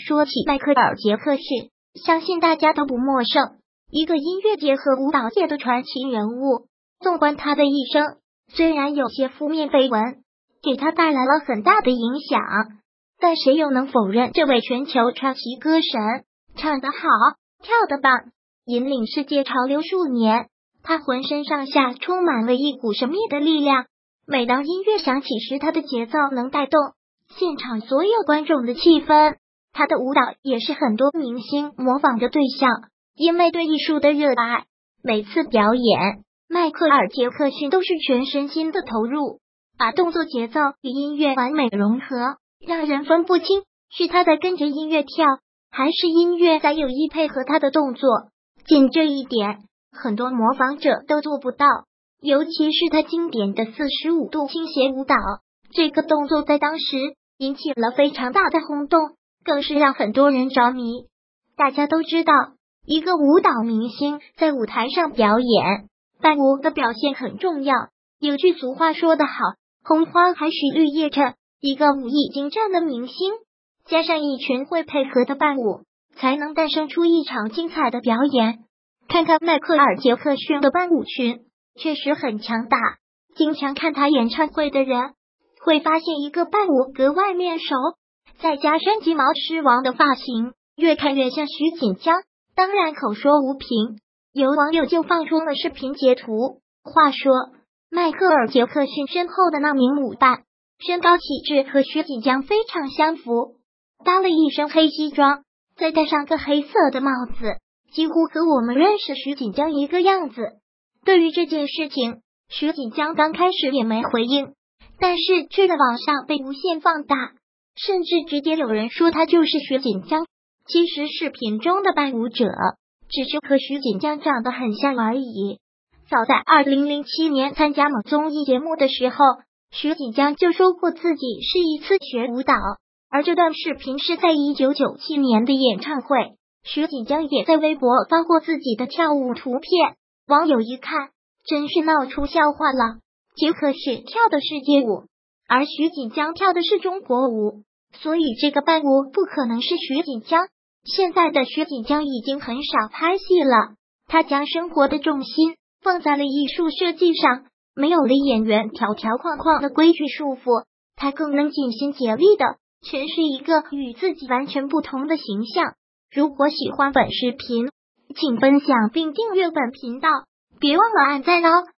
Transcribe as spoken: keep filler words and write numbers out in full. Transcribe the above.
说起迈克尔·杰克逊，相信大家都不陌生，一个音乐界和舞蹈界的传奇人物。纵观他的一生，虽然有些负面绯闻给他带来了很大的影响，但谁又能否认这位全球传奇歌神唱得好，跳得棒，引领世界潮流数年。他浑身上下充满了一股神秘的力量，每当音乐响起时，他的节奏能带动现场所有观众的气氛。他的舞蹈也是很多明星模仿的对象，因为对艺术的热爱，每次表演迈克尔·杰克逊都是全身心的投入，把动作节奏与音乐完美融合，让人分不清是他在跟着音乐跳，还是音乐在有意配合他的动作。仅这一点，很多模仿者都做不到，尤其是他经典的四十五度倾斜舞蹈，这个动作在当时引起了非常大的轰动，更是让很多人着迷。大家都知道，一个舞蹈明星在舞台上表演伴舞的表现很重要，有句俗话说得好，红花还需绿叶衬，一个武艺精湛的明星加上一群会配合的伴舞，才能诞生出一场精彩的表演。看看迈克尔·杰克逊的伴舞群确实很强大，经常看他演唱会的人会发现一个伴舞格外面熟，再加上鸡毛狮王的发型，越看越像徐锦江。当然口说无凭，有网友就放出了视频截图。话说，迈克尔·杰克逊身后的那名舞伴，身高体质和徐锦江非常相符，搭了一身黑西装，再戴上个黑色的帽子，几乎和我们认识徐锦江一个样子。对于这件事情，徐锦江刚开始也没回应，但是却在网上被无限放大，甚至直接有人说他就是徐锦江。其实视频中的伴舞者只是和徐锦江长得很像而已。早在二零零七年参加某综艺节目的时候，徐锦江就说过自己是一次学舞蹈，而这段视频是在一九九七年的演唱会。徐锦江也在微博发过自己的跳舞图片，网友一看真是闹出笑话了。杰克逊跳的世界舞，而徐锦江跳的是中国舞，所以这个伴舞不可能是徐锦江。现在的徐锦江已经很少拍戏了，他将生活的重心放在了艺术设计上，没有了演员条条框框的规矩束缚，他更能尽心竭力的诠释一个与自己完全不同的形象。如果喜欢本视频，请分享并订阅本频道，别忘了按赞哦。